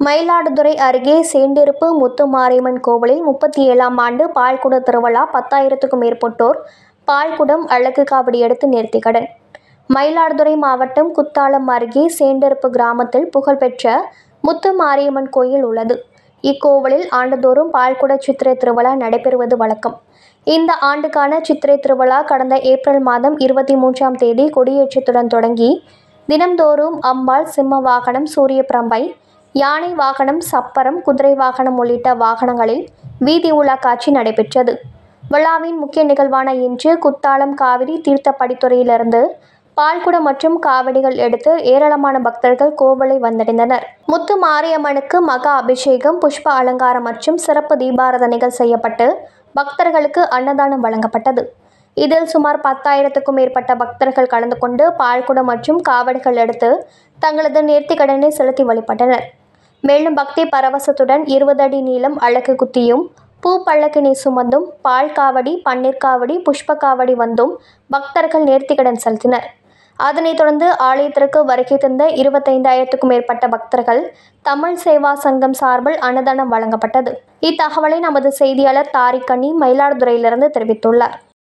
மயிலாடுதுறை அருகே சேண்டிருப்பு முத்துமாரியம்மன் கோவிலில் 37ஆம் ஆண்டு பால்குட திருவிழா. 10,000க்கும் மேற்பட்டோர் பால்குடம் அழகு காவடி எடுத்து நேர்த்திக்கடன். மயிலாடுதுறை மாவட்டம் குத்தாலம் அருகே சேண்டிருப்பு கிராமத்தில் புகழ்பெற்ற முத்துமாரியம்மன் கோயில் உள்ளது. இக்கோவிலில் ஆண்டுதோறும் பால்குட சித்திரை திருவிழா நடைபெறுவது வழக்கம். இந்த ஆண்டுக்கான சித்திரை திருவிழா கடந்த ஏப்ரல் மாதம் 23ஆம் தேதி கொடியேற்றத்துடன் தொடங்கி தினம்தோறும் அம்பாள், சிம்ம வாகனம், சூரிய பிரம்பை, யானை வாகனம், சப்பரம், குதிரை வாகனம் உள்ளிட்ட வாகனங்களில் வீதி உலா காட்சி நடைபெற்றது. விழாவின் முக்கிய நிகழ்வான இன்று குத்தாலம் காவிரி தீர்த்த படித்துறையிலிருந்து பால்குடம் மற்றும் காவடிகள் எடுத்து ஏராளமான பக்தர்கள் கோவிலை வந்தடைந்தனர். முத்து மாரியம்மனுக்கு மகா அபிஷேகம், புஷ்ப அலங்காரம் மற்றும் சிறப்பு தீபாராதனைகள் செய்யப்பட்டு பக்தர்களுக்கு அன்னதானம் வழங்கப்பட்டது. இதில் சுமார் 10,000க்கும் மேற்பட்ட பக்தர்கள் கலந்து கொண்டு பால்குடம் மற்றும் காவடிகள் எடுத்து தங்களது நேர்த்திக்கடனை செலுத்தி வழிபட்டனர். மேலும் பக்தி பரவசத்துடன் 20 அடி நீளம் அலகு குத்தியும், பூ பல்லக்கினை சுமந்தும், பால் காவடி, பன்னீர் காவடி, புஷ்ப காவடி வந்தும் பக்தர்கள் நேர்த்திக்கடன் செலுத்தினர். அதனைத் தொடர்ந்து ஆலயத்திற்கு வருகை தந்த 25,000க்கும் மேற்பட்ட பக்தர்கள் தமிழ் சேவா சங்கம் சார்பில் அன்னதானம் வழங்கப்பட்டது. இத்தகவலை நமது செய்தியாளர் தாரிக் கனி மயிலாடுதுறையிலிருந்து தெரிவித்துள்ளார்.